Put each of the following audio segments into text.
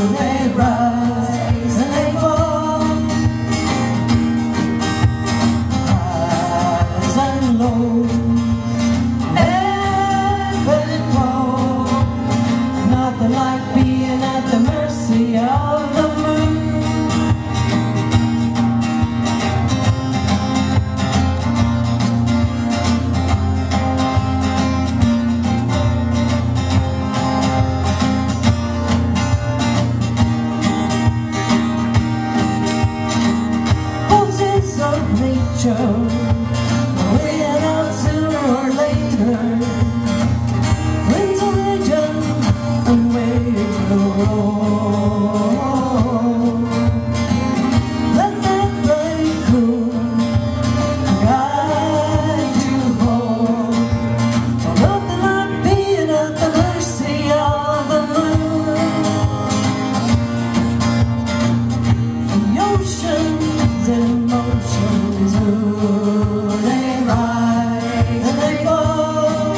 they rise and they fall, highs and lows, ebb and flow. Nothing like being at the mercy of the moon. Of nature, weighing out sooner or later, winds of legend and waves will roll. Let that bright moon guide you home. Nothing like being at the mercy of the moon. The oceans and emotions, ooh, they rise and they fall,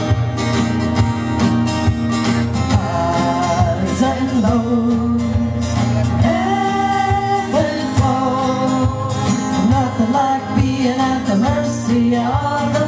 highs and lows, ebb and flow. Nothing like being at the mercy of the